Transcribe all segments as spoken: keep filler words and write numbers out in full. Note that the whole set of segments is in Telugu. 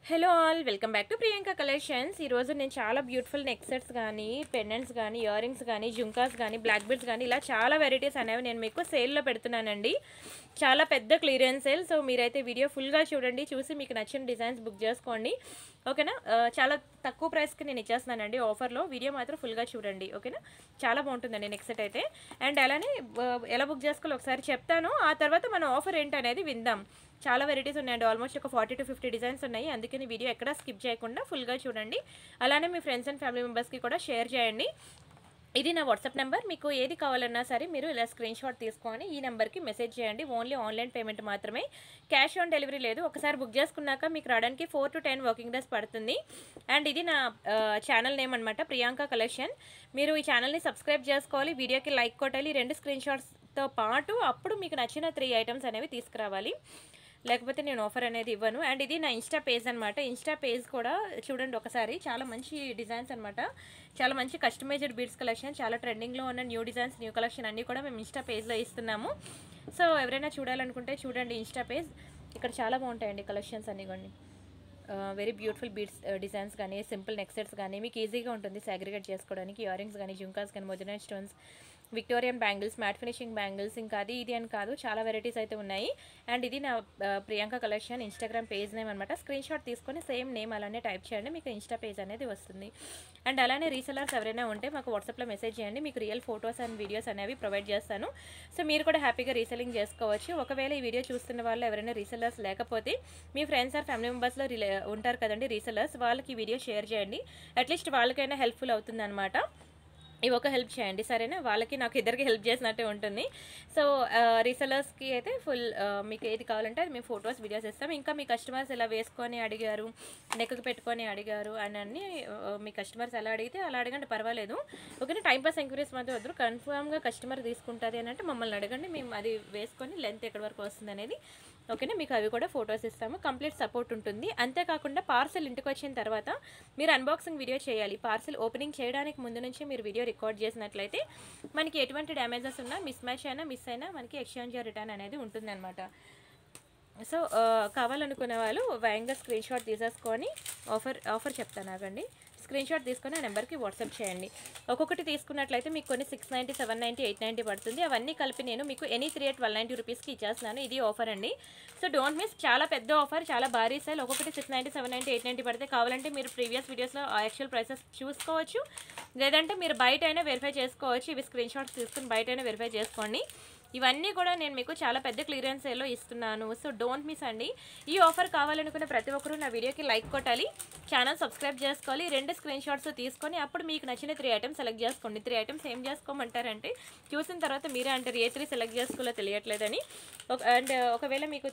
Hello all welcome back to Priyanka collections. ఈరోజు నేను చాలా బ్యూటిఫుల్ నెక్ సెట్స్ కానీ పెండెంట్స్ కానీ ఇయర్ రింగ్స్ కానీ జుంకాస్ కానీ బ్లాక్ బీడ్స్ కానీ ఇలా చాలా వెరైటీస్ అనేవి నేను మీకు సేల్లో పెడుతున్నానండి. చాలా పెద్ద క్లియరెన్స్ సేల్. సో మీరైతే వీడియో ఫుల్గా చూడండి, చూసి మీకు నచ్చిన డిజైన్స్ బుక్ చేసుకోండి, ఓకేనా. చాలా తక్కువ ప్రైస్కి నేను ఇచ్చేస్తున్నానండి ఆఫర్లో. వీడియో మాత్రం ఫుల్గా చూడండి, ఓకేనా. చాలా బాగుంటుందండి నెక్ సెట్ అయితే. అండ్ అలానే ఎలా బుక్ చేసుకోవాలో ఒకసారి చెప్తాను, ఆ తర్వాత మన ఆఫర్ ఏంటనేది విందాం. చాలా వెరైటీస్ ఉన్నాయండి, ఆల్మోస్ట్ ఒక ఫార్టీ టు ఫిఫ్టీ డిజైన్స్ ఉన్నాయి. అందుకని వీడియో ఎక్కడ స్కిప్ చేయకుండా ఫుల్గా చూడండి. అలానే మీ ఫ్రెండ్స్ అండ్ ఫ్యామిలీ మెంబర్స్కి కూడా షేర్ చేయండి. ఇది నా వాట్సాప్ నెంబర్. మీకు ఏది కావాలన్నా సరే మీరు ఇలా స్క్రీన్ షాట్ తీసుకొని ఈ నెంబర్కి మెసేజ్ చేయండి. ఓన్లీ ఆన్లైన్ పేమెంట్ మాత్రమే, క్యాష్ ఆన్ డెలివరీ లేదు. ఒకసారి బుక్ చేసుకున్నాక మీకు రావడానికి four to ten working days పడుతుంది. అండ్ ఇది నా ఛానల్ నేమ్ అనమాట, ప్రియాంక కలెక్షన్. మీరు ఈ ఛానల్ని సబ్స్క్రైబ్ చేసుకోవాలి, వీడియోకి లైక్ కొట్టాలి, రెండు స్క్రీన్ షాట్స్తో పాటు అప్పుడు మీకు నచ్చిన త్రీ ఐటమ్స్ అనేవి తీసుకురావాలి, లేకపోతే నేను ఆఫర్ అనేది ఇవ్వను. అండ్ ఇది నా ఇన్స్టా పేజ్ అనమాట. ఇన్స్టా పేజ్ కూడా చూడండి ఒకసారి, చాలా మంచి డిజైన్స్ అనమాట, చాలా మంచి కస్టమైజ్డ్ బీడ్స్ కలెక్షన్, చాలా ట్రెండింగ్లో ఉన్న న్యూ డిజైన్స్ న్యూ కలెక్షన్ అన్నీ కూడా మేము ఇన్స్టా పేజ్లో ఇస్తున్నాము. సో ఎవరైనా చూడాలనుకుంటే చూడండి ఇన్స్టా పేజ్. ఇక్కడ చాలా బాగుంటాయండి కలెక్షన్స్ అన్నీ కొన్ని, వెరీ బ్యూటిఫుల్ బీడ్స్ డిజైన్స్ కానీ సింపుల్ నెక్ సెట్స్ కానీ మీకు ఈజీగా ఉంటుంది సాగ్రిగేట్ చేసుకోవడానికి. ఇయర్ రింగ్స్ కానీ జుంకాస్ కానీ moissanite stones, Victorian bangles, matte finishing bangles, ఇంకా అది ఇది అని కాదు చాలా వెరైటీస్ అయితే ఉన్నాయి. అండ్ ఇది నా Priyanka collection Instagram page name అనమాట. స్క్రీన్ షాట్ తీసుకొని సేమ్ నేమ్ అలానే టైప్ చేయండి, మీకు ఇన్స్టా పేజ్ అనేది వస్తుంది. అండ్ అలానే రీసెలర్స్ ఎవరైనా ఉంటే మాకు వాట్సాప్లో మెసేజ్ చేయండి, మీకు రియల్ ఫొటోస్ అండ్ వీడియోస్ అనేవి ప్రొవైడ్ చేస్తాను. సో మీరు కూడా హ్యాపీగా రీసెలింగ్ చేసుకోవచ్చు. ఒకవేళ ఈ వీడియో చూస్తున్న వాళ్ళు ఎవరైనా రీసెలర్స్ లేకపోతే మీ ఫ్రెండ్స్ ఆర్ ఫ్యామిలీ మెంబర్స్లో రిలే ఉంటారు కదండి రీసెలర్స్, వాళ్ళకి ఈ వీడియో షేర్ చేయండి. అట్లీస్ట్ వాళ్ళకైనా హెల్ప్ఫుల్ అవుతుంది అనమాట. ఇవి ఒక హెల్ప్ చేయండి, సరేనా. వాళ్ళకి నాకు ఇద్దరికి హెల్ప్ చేసినట్టే ఉంటుంది. సో రీసెలర్స్కి అయితే ఫుల్ మీకు ఏది కావాలంటే అది మేము ఫొటోస్ వీడియోస్ ఇస్తాం. ఇంకా మీ కస్టమర్స్ ఎలా వేసుకొని అడిగారు, నెక్కి పెట్టుకొని అడిగారు అని అన్ని మీ కస్టమర్స్ ఎలా అడిగితే అలా అడగండి, పర్వాలేదు, ఓకేనా. టైంపాస్ ఎంక్వైరీస్ మాత్రం వద్దు. కన్ఫామ్గా కస్టమర్ తీసుకుంటుంది అని అంటే మమ్మల్ని అడగండి, మేము అది వేసుకొని లెంత్ ఎక్కడి వరకు వస్తుంది అనేది, ఓకేనా. మీకు అవి కూడా ఫొటోస్ ఇస్తాము, కంప్లీట్ సపోర్ట్ ఉంటుంది. అంతేకాకుండా పార్సల్ ఇంటికి వచ్చిన తర్వాత మీరు అన్బాక్సింగ్ వీడియో చేయాలి. పార్సల్ ఓపెనింగ్ చేయడానికి ముందు నుంచి మీరు వీడియో రికార్డ్ చేసినట్లయితే మనకి ఎటువంటి డ్యామేజెస్ ఉన్నా, మిస్ మ్యాచ్ అయినా మిస్ అయినా మనకి ఎక్స్చేంజ్ రిటర్న్ అనేది ఉంటుంది అనమాట. సో కావాలనుకునే వాళ్ళు వేగంగా స్క్రీన్ షాట్ తీసేసుకొని ఆఫర్ ఆఫర్ చెప్తాను ఆగండి, స్క్రీన్ షాట్ తీసుకొని ఆ నెంబర్కి వాట్సాప్ చేయండి. ఒక్కొక్కటి తీసుకున్నట్లయితే మీకు కొన్ని six ninety seven ninety eight ninety పడుతుంది. అవన్నీ కలిపి నేను మీకు any three eight twelve ninety రూపీస్కి ఇచ్చేస్తున్నాను. ఇది ఆఫర్ అండి. సో డోంట్ మిస్, చాలా పెద్ద ఆఫర్, చాలా భారీ సేల్. ఒక్కొక్కటి six ninety seven ninety eight ninety పడితే కావాలంటే మీరు ప్రీవియస్ వీడియోస్లో యాక్చువల్ ప్రైసెస్ చూసుకోవచ్చు, లేదంటే మీరు బయట అయినా వెరిఫై చేసుకోవచ్చు. ఇవి స్క్రీన్ షాట్స్ తీసుకుని బయట అయినా వెరిఫై చేసుకోండి. ఇవన్నీ కూడా నేను మీకు చాలా పెద్ద క్లియరెన్స్ సేల్లో ఇస్తున్నాను. సో డోంట్ మిస్ అండి. ఈ ఆఫర్ కావాలనుకున్న ప్రతి ఒక్కరూ నా వీడియోకి లైక్ కొట్టాలి, ఛానల్ సబ్స్క్రైబ్ చేసుకోవాలి, రెండు స్క్రీన్ షాట్స్ తీసుకొని అప్పుడు మీకు నచ్చిన త్రీ ఐటమ్స్ సెలెక్ట్ చేసుకోండి. త్రీ ఐటమ్స్ ఏం చేసుకోమంటారంటే చూసిన తర్వాత మీరే అంటారు ఏ త్రీ సెలెక్ట్ చేసుకోవాలో తెలియట్లేదని. అండ్ ఒకవేళ మీకు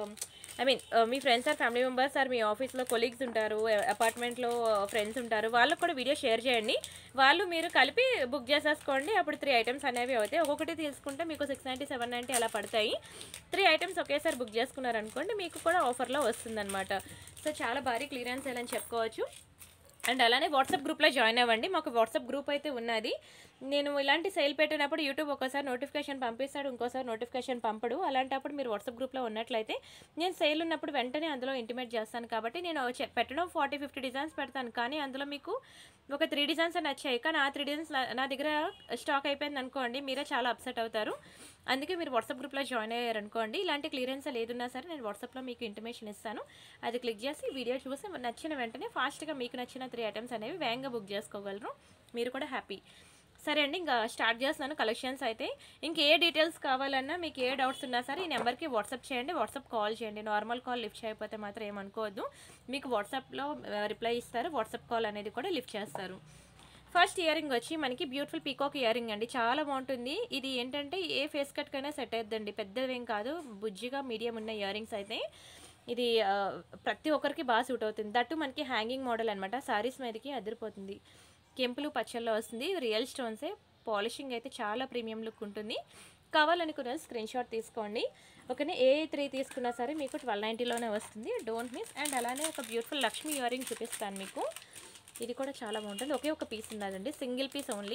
ఐ మీన్ మీ friends or family members or మీ ఆఫీస్లో కొలీగ్స్ ఉంటారు, అపార్ట్మెంట్లో ఫ్రెండ్స్ ఉంటారు, వాళ్ళకు కూడా వీడియో షేర్ చేయండి. వాళ్ళు మీరు కలిపి బుక్ చేసేసుకోండి, అప్పుడు త్రీ ఐటమ్స్ అనేవి అవుతాయి. ఒక్కొక్కటి తీసుకుంటే మీకు సిక్స్ నైంటీ సెవెన్ నైంటీ అలా పడతాయి. త్రీ ఐటమ్స్ ఒకేసారి బుక్ చేసుకున్నారనుకోండి మీకు కూడా ఆఫర్లో వస్తుందన్నమాట. సో చాలా భారీ క్లియరెన్స్ సేల్ అని చెప్పుకోవచ్చు. అండ్ అలానే వాట్సాప్ గ్రూప్లో జాయిన్ అవ్వండి. మాకు వాట్సాప్ గ్రూప్ అయితే ఉన్నది. నేను ఇలాంటి సేల్ పెట్టినప్పుడు యూట్యూబ్ ఒకసారి నోటిఫికేషన్ పంపిస్తాడు, ఇంకోసారి నోటిఫికేషన్ పంపడు. అలాంటప్పుడు మీరు వాట్సాప్ గ్రూప్లో ఉన్నట్లయితే నేను సేల్ ఉన్నప్పుడు వెంటనే అందులో ఇంటిమేట్ చేస్తాను. కాబట్టి నేను పెట్టడం ఫార్టీ ఫిఫ్టీ డిజైన్స్ పెడతాను, కానీ అందులో మీకు ఒక త్రీ డిజైన్స్ నచ్చాయి, కానీ ఆ త్రీ డిజైన్స్ నా దగ్గర స్టాక్ అయిపోయింది అనుకోండి, మీరే చాలా అప్సెట్ అవుతారు. అందుకే మీరు వాట్సాప్ గ్రూప్లో జాయిన్ అయ్యారనుకోండి, ఇలాంటి క్లియరెన్స్ ఏదున్నా సరే నేను వాట్సాప్లో మీకు ఇంటిమేషన్ ఇస్తాను. అది క్లిక్ చేసి వీడియో చూసి నచ్చిన వెంటనే ఫాస్ట్గా మీకు నచ్చిన త్రీ ఐటమ్స్ అనేవి వేగంగా బుక్ చేసుకోగలరు, మీరు కూడా హ్యాపీ. సరే అండి, ఇంకా స్టార్ట్ చేస్తున్నాను కలెక్షన్స్ అయితే. ఇంకే డీటెయిల్స్ కావాలన్నా మీకు ఏ డౌట్స్ ఉన్నా సరే ఈ నెంబర్కి వాట్సాప్ చేయండి, వాట్సాప్ కాల్ చేయండి. నార్మల్ కాల్ లిఫ్ట్ చేయకపోతే మాత్రం ఏమనుకోవద్దు, మీకు వాట్సాప్లో రిప్లై ఇస్తారు, వాట్సాప్ కాల్ అనేది కూడా లిఫ్ట్ చేస్తారు. ఫస్ట్ ఇయర్ రింగ్ వచ్చి మనకి బ్యూటిఫుల్ పీకాక్ ఇయర్ రింగ్ అండి, చాలా బాగుంటుంది. ఇది ఏంటంటే ఏ ఫేస్ కట్కైనా సెట్ అవుతుందండి, పెద్దదేం కాదు, బుజ్జిగా మీడియం ఉన్న ఇయర్ రింగ్స్ అయితే ఇది ప్రతి ఒక్కరికి బాగా సూట్ అవుతుంది. దట్టు మనకి హ్యాంగింగ్ మోడల్ అనమాట, శారీస్ మీదకి అదిరిపోతుంది. కెంపులు పచ్చల్లో వస్తుంది, రియల్ స్టోన్సే, పాలిషింగ్ అయితే చాలా ప్రీమియం లుక్ ఉంటుంది. కావాలనుకున్న స్క్రీన్ షాట్ తీసుకోండి, ఓకేనా. ఏ త్రీ తీసుకున్నా సరే మీకు ట్వెల్వ్ నైంటీలోనే వస్తుంది, డోంట్ మిస్. అండ్ అలానే ఒక బ్యూటిఫుల్ లక్ష్మీ ఇయర్ రింగ్ చూపిస్తాను మీకు, ఇది కూడా చాలా బాగుంటుంది. ఒకే ఒక పీస్ ఉన్నదండి, సింగిల్ పీస్ ఓన్లీ,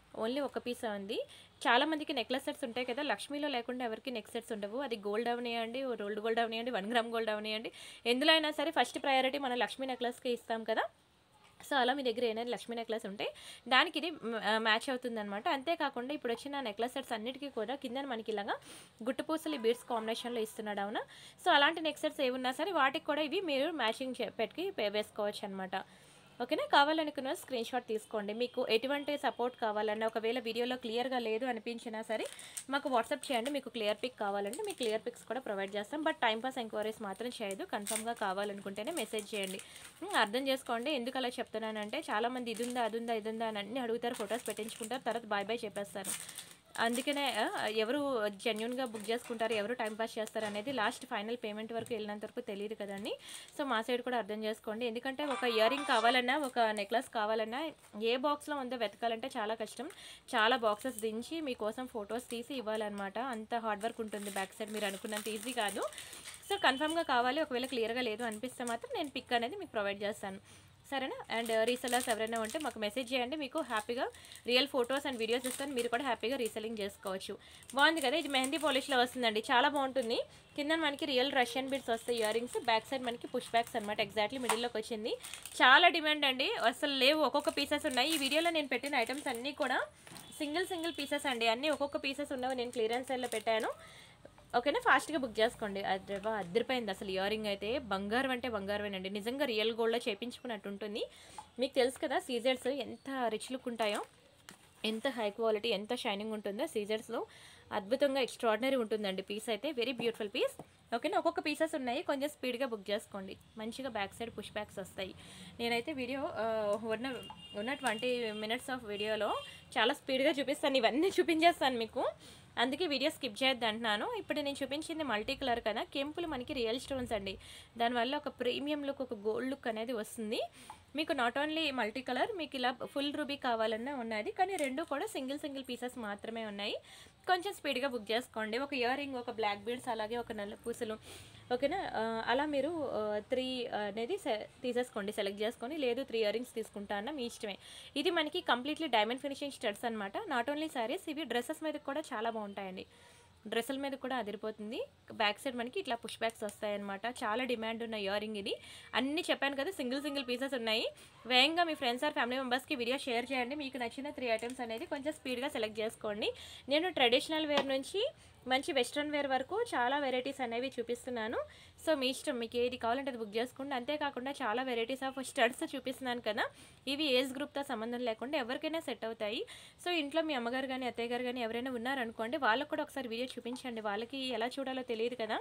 ఓన్లీ ఒక పీసే ఉంది. చాలామందికి నెక్లెస్ సెట్స్ ఉంటాయి కదా, లక్ష్మీలో లేకుండా ఎవరికి నెక్ సెట్స్ ఉండవు. అది గోల్డ్ అవనివ్వండి, రోల్డ్ గోల్డ్ అవనివ్వండి, వన్ గ్రామ్ గోల్డ్ అవనివ్వండి, ఎందులో అయినా సరే ఫస్ట్ ప్రయారిటీ మనం లక్ష్మీ నెక్లెస్కి ఇస్తాం కదా. సో అలా మీ దగ్గర ఏదైనా లక్ష్మీ నెక్లెస్ ఉంటే దానికి ఇది మ్యాచ్ అవుతుంది అనమాట. అంతేకాకుండా ఇప్పుడు వచ్చిన నెక్లెస్ సెట్స్ అన్నిటికీ కూడా కింద మనకి ఇలాగా గుట్టుపూసలు ఈ బీడ్స్ కాంబినేషన్లో ఇస్తున్నాడు. అవునా, సో అలాంటి నెక్ సెట్స్ ఏమున్నా సరే వాటికి కూడా ఇవి మీరు మ్యాచింగ్ పెట్టి వేసుకోవచ్చు అనమాట. ఓకేనా, కావాలనుకున్న స్క్రీన్ షాట్ తీసుకోండి. మీకు ఎటువంటి సపోర్ట్ కావాలన్నా, ఒకవేళ వీడియోలో క్లియర్గా లేదు అనిపించినా సరే మాకు వాట్సాప్ చేయండి. మీకు క్లియర్ పిక్ కావాలంటే మీకు క్లియర్ పిక్స్ కూడా ప్రొవైడ్ చేస్తాం. బట్ టైంపాస్ ఎంక్వైరీస్ మాత్రం చేయదు, కన్ఫర్మ్గా కావాలనుకుంటేనే మెసేజ్ చేయండి. అర్థం చేసుకోండి ఎందుకు అలా చెప్తున్నానంటే, చాలామంది ఇది ఉందా అది ఉందా ఇది ఉందా అని అన్నీ అడుగుతారు, ఫొటోస్ పెట్టించుకుంటారు, తర్వాత బాయ్ బాయ్ చెప్పేస్తారు. అందుకనే ఎవరు జెన్యున్గా బుక్ చేసుకుంటారు, ఎవరు టైంపాస్ చేస్తారు అనేది లాస్ట్ ఫైనల్ పేమెంట్ వరకు వెళ్ళినంత వరకు తెలియదు కదండి. సో మా సైడ్ కూడా అర్థం చేసుకోండి. ఎందుకంటే ఒక ఇయర్ రింగ్ కావాలన్నా, ఒక నెక్లెస్ కావాలన్నా ఏ బాక్స్లో ఉందో వెతకాలంటే చాలా కష్టం. చాలా బాక్సెస్ దించి మీకోసం ఫొటోస్ తీసి ఇవ్వాలన్నమాట. అంత హార్డ్ వర్క్ ఉంటుంది బ్యాక్ సైడ్, మీరు అనుకున్నంత ఈజీ కాదు. సో కన్ఫర్మ్గా కావాలి, ఒకవేళ క్లియర్గా లేదు అనిపిస్తే మాత్రం నేను పిక్ అనేది మీకు ప్రొవైడ్ చేస్తాను, సరేనా. అండ్ రీసెలర్స్ ఎవరైనా ఉంటే మాకు మెసేజ్ చేయండి, మీకు హ్యాపీగా రియల్ ఫొటోస్ అండ్ వీడియోస్ ఇస్తాను, మీరు కూడా హ్యాపీగా రీసెలింగ్ చేసుకోవచ్చు. బాగుంది కదా, ఇది మెహందీ పాలిష్లో వస్తుందండి, చాలా బాగుంటుంది. కింద మనకి రియల్ రష్యన్ బీడ్స్ వస్తాయి ఇయర్ రింగ్స్, బ్యాక్ సైడ్ మనకి పుష్ బ్యాక్స్ అనమాట, ఎగ్జాక్ట్లీ మిడిల్లోకి వచ్చింది. చాలా డిమాండ్ అండి, అసలు లేవు, ఒక్కొక్క పీసెస్ ఉన్నాయి. ఈ వీడియోలో నేను పెట్టిన ఐటమ్స్ అన్నీ కూడా సింగిల్ సింగిల్ పీసెస్ అండి, అన్నీ ఒక్కొక్క పీసెస్ ఉన్నవి నేను క్లియరెన్స్ సేల్లో పెట్టాను. ఓకేనా, ఫాస్ట్గా బుక్ చేసుకోండి. అది అద్దరిపోయింది అసలు, ఇయర్ రింగ్ అయితే బంగారం అంటే బంగారమేనండి, నిజంగా రియల్ గోల్డ్లో చేయించుకున్నట్టు ఉంటుంది. మీకు తెలుసు కదా సీజర్స్ ఎంత రిచ్ లుక్ ఉంటాయో, ఎంత హై క్వాలిటీ, ఎంత షైనింగ్ ఉంటుందో సీజర్స్లో, అద్భుతంగా ఎక్స్ట్రాడినరీ ఉంటుందండి పీస్ అయితే, వెరీ బ్యూటిఫుల్ పీస్. ఓకేనా, ఒక్కొక్క పీసెస్ ఉన్నాయి, కొంచెం స్పీడ్గా బుక్ చేసుకోండి, మంచిగా బ్యాక్ సైడ్ పుష్ బ్యాక్స్ వస్తాయి. నేనైతే వీడియో ఉన్న ఉన్న ట్వంటీ మినిట్స్ ఆఫ్ వీడియోలో చాలా స్పీడ్గా చూపిస్తాను, ఇవన్నీ చూపించేస్తాను మీకు, అందుకే వీడియో స్కిప్ చేయొద్దు అంటున్నాను. ఇప్పుడు నేను చూపించింది మల్టీ కలర్ కదా, కెంపులు మనకి రియల్ స్టోన్స్ అండి, దానివల్ల ఒక ప్రీమియం లుక్, ఒక గోల్డ్ లుక్ అనేది వస్తుంది. మీకు నాట్ ఓన్లీ మల్టీ కలర్, మీకు ఇలా ఫుల్ రూబీ కావాలన్నా ఉన్నది, కానీ రెండు కూడా సింగిల్ సింగిల్ పీసెస్ మాత్రమే ఉన్నాయి. కొంచెం స్పీడ్గా బుక్ చేసుకోండి. ఒక ఇయర్ రింగ్, ఒక బ్లాక్ బీడ్స్, అలాగే ఒక నల్ల పూసలు, ఓకేనా, అలా మీరు త్రీ అనేది తీసేసుకోండి, సెలెక్ట్ చేసుకొని. లేదు త్రీ ఇయర్ రింగ్స్ తీసుకుంటా అన్న మీ ఇష్టమే. ఇది మనకి కంప్లీట్లీ డైమండ్ ఫినిషింగ్ స్టడ్స్ అనమాట. నాట్ ఓన్లీ సారీస్, ఇవి డ్రెస్సెస్ మీద కూడా చాలా బాగుంటాయండి, డ్రెస్సుల మీద కూడా అదిరిపోతుంది. బ్యాక్ సైడ్ మనకి ఇట్లా పుష్ బ్యాక్స్ వస్తాయన్నమాట, చాలా డిమాండ్ ఉన్న ఇయర్ రింగ్ ఇది. అన్నీ చెప్పాను కదా సింగిల్ సింగిల్ పీసెస్ ఉన్నాయి. వేగంగా మీ ఫ్రెండ్స్ ఆర్ ఫ్యామిలీ మెంబర్స్కి వీడియో షేర్ చేయండి. మీకు నచ్చిన త్రీ ఐటమ్స్ అనేది కొంచెం స్పీడ్గా సెలెక్ట్ చేసుకోండి. నేను ట్రెడిషనల్ వేర్ నుంచి మంచి వెస్ట్రన్ వేర్ వరకు చాలా వెరైటీస్ అనేవి చూపిస్తున్నాను. సో మీ ఇష్టం, మీకు ఏది కావాలంటే అది బుక్ చేసుకోండి. అంతేకాకుండా చాలా వెరైటీస్ ఆఫ్ స్టడ్స్ చూపిస్తున్నాను కదా, ఇవి ఏజ్ గ్రూప్తో సంబంధం లేకుండా ఎవరికైనా సెట్ అవుతాయి. సో ఇంట్లో మీ అమ్మగారు కానీ అత్తయ్య గారు కానీ ఎవరైనా ఉన్నారనుకోండి, వాళ్ళకు కూడా ఒకసారి వీడియో చూపించండి, వాళ్ళకి ఎలా చూడాలో తెలియదు కదా.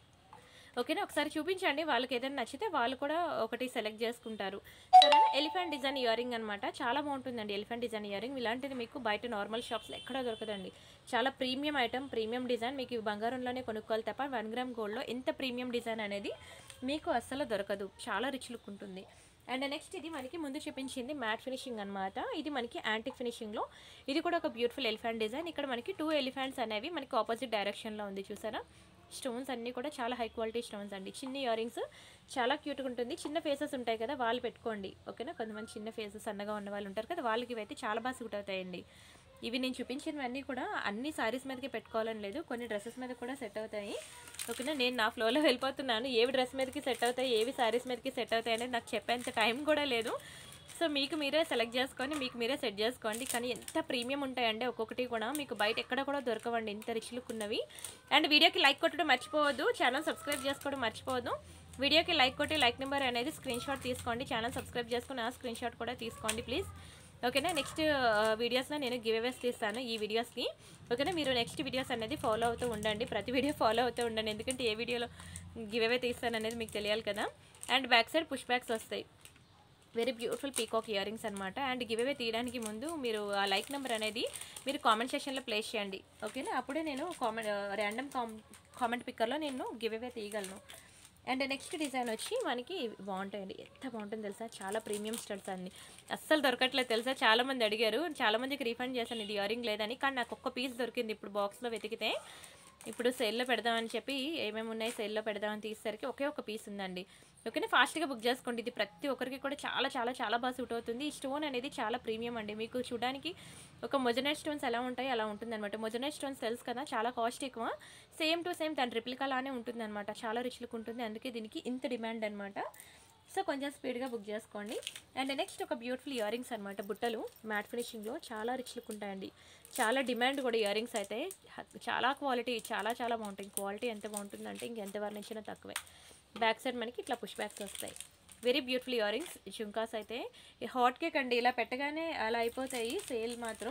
ఓకేనా, ఒకసారి చూపించండి, వాళ్ళకి ఏదైనా నచ్చితే వాళ్ళు కూడా ఒకటి సెలెక్ట్ చేసుకుంటారు, సరేనా. ఎలిఫెంట్ డిజైన్ ఇయర్ రింగ్ అనమాట, చాలా బాగుంటుందండి ఎలిఫెంట్ డిజైన్ ఇయర్ రింగ్. ఇలాంటిది మీకు బయట నార్మల్ షాప్స్లో ఎక్కడా దొరకదండి, చాలా ప్రీమియం ఐటమ్, ప్రీమియం డిజైన్. మీకు బంగారంలోనే కొనుక్కోవాలి తప్ప వన్ గ్రామ్ గోల్డ్లో ఎంత ప్రీమియం డిజైన్ అనేది మీకు అస్సలు దొరకదు, చాలా రిచ్ లుక్ ఉంటుంది. అండ్ నెక్స్ట్ ఇది మనకి ముందు చూపించింది మ్యాట్ ఫినిషింగ్ అనమాట, ఇది మనకి యాంటిక్ ఫినిషింగ్లో, ఇది కూడా ఒక బ్యూటిఫుల్ ఎలిఫెంట్ డిజైన్. ఇక్కడ మనకి టూ ఎలిఫెంట్స్ అనేవి మనకి ఆపోజిట్ డైరెక్షన్లో ఉంది, చూసారా. స్టోన్స్ అన్నీ కూడా చాలా హై క్వాలిటీ స్టోన్స్ అండి, చిన్న ఇయర్ రింగ్స్, చాలా క్యూట్గా ఉంటుంది. చిన్న ఫేసెస్ ఉంటాయి కదా, వాళ్ళు పెట్టుకోండి, ఓకేనా. కొంతమంది చిన్న ఫేసెస్ సన్నగా ఉన్న వాళ్ళు ఉంటారు కదా, వాళ్ళకి ఇవైతే చాలా బాగా సూట్ అవుతాయండి. ఇవి నేను చూపించినవన్నీ కూడా అన్ని సారీస్ మీదకి పెట్టుకోవాలని లేదు, కొన్ని డ్రెస్సెస్ మీద కూడా సెట్ అవుతాయి, ఓకేనా. నేను నా ఫ్లోలో వెళ్ళిపోతున్నాను, ఏవి డ్రెస్ మీదకి సెట్ అవుతాయి, ఏవి సారీస్ మీదకి సెట్ అవుతాయి అనేది నాకు చెప్పేంత టైం కూడా లేదు. సో మీకు మీరే సెలెక్ట్ చేసుకొని మీకు మీరే సెట్ చేసుకోండి. కానీ ఎంత ప్రీమియం ఉంటాయండి ఒక్కొక్కటి కూడా, మీకు బయట ఎక్కడ కూడా దొరకవండి ఇంత రిచ్ లుక్ ఉన్నవి. అండ్ వీడియోకి లైక్ కొట్టడం మర్చిపోవద్దు, ఛానల్ సబ్స్క్రైబ్ చేసుకోవడం మర్చిపోవద్దు. వీడియోకి లైక్ కొట్టి లైక్ నెంబర్ అనేది స్క్రీన్ షాట్ తీసుకోండి, ఛానల్ సబ్స్క్రైబ్ చేసుకుని ఆ స్క్రీన్ షాట్ కూడా తీసుకోండి ప్లీజ్, ఓకేనా. నెక్స్ట్ వీడియోస్లో నేను గివ్ అవేస్ తీస్తాను ఈ వీడియోస్కి, ఓకేనా. మీరు నెక్స్ట్ వీడియోస్ అనేది ఫాలో అవుతూ ఉండండి, ప్రతి వీడియో ఫాలో అవుతూ ఉండండి, ఎందుకంటే ఏ వీడియోలో గివ్ అవే తీస్తాను అనేది మీకు తెలియాలి కదా. And back side push backs వస్తాయి, very beautiful peacock ear rings అనమాట. అండ్ గివ్ అవే తీయడానికి ముందు మీరు ఆ లైక్ నెంబర్ అనేది మీరు కామెంట్ సెక్షన్లో ప్లేస్ చేయండి, ఓకేనా. అప్పుడే నేను కామెంట్ ర్యాండమ్ కామ్ కామెంట్ పిక్కర్లో నేను గివ్ అవే తీయగలను. అండ్ నెక్స్ట్ డిజైన్ వచ్చి మనకి బాగుంటాయండి, ఎంత బాగుంటుంది తెలుసా, చాలా ప్రీమియం స్టడ్స్ అండి, అస్సలు దొరకట్లేదు తెలుసా. చాలామంది అడిగారు, చాలామందికి రీఫండ్ చేశాను ఇది ఇయర్ రింగ్ లేదని, కానీ నాకు ఒక్క పీస్ దొరికింది ఇప్పుడు బాక్స్లో వెతికితే. ఇప్పుడు సేల్లో పెడదామని చెప్పి ఏమేమి ఉన్నాయి సేల్లో పెడదామని తీసేసరికి ఒకే ఒక పీస్ ఉందండి, ఓకేనా, ఫాస్ట్గా బుక్ చేసుకోండి. ఇది ప్రతి ఒక్కరికి కూడా చాలా చాలా చాలా బాగా సూట్ అవుతుంది. ఈ స్టోన్ అనేది చాలా ప్రీమియం అండి. మీకు చూడడానికి ఒక మొజనైట్ స్టోన్స్ ఎలా ఉంటాయి అలా ఉంటుందన్నమాట. మొజనైట్ స్టోన్స్ తెలుసు కదా, చాలా కాస్ట్ ఎక్కువ. సేమ్ టు సేమ్ దాని రిప్లికా లానే ఉంటుందన్నమాట. చాలా రిచ్ లుక్ ఉంటుంది, అందుకే దీనికి ఇంత డిమాండ్ అనమాట. సో కొంచెం స్పీడ్గా బుక్ చేసుకోండి. అండ్ నెక్స్ట్ ఒక బ్యూటిఫుల్ ఇయర్ రింగ్స్ అనమాట, బుట్టలు మ్యాట్ ఫినిషింగ్లో చాలా రిచ్ లుక్ ఉంటాయండి. చాలా డిమాండ్ కూడా ఇయర్ రింగ్స్ అయితే, చాలా క్వాలిటీ చాలా చాలా బాగుంటాయి. క్వాలిటీ ఎంత బాగుంటుందంటే ఇంకెంత వర్ణించినా తక్కువే. బ్యాక్ సైడ్ మనకి ఇట్లా పుష్ బ్యాక్స్ వస్తాయి. Very beautiful ear rings. Jhumkas అయితే హాట్ కేక్ అండి, ఇలా పెట్టగానే అలా అయిపోతాయి సేల్ మాత్రం.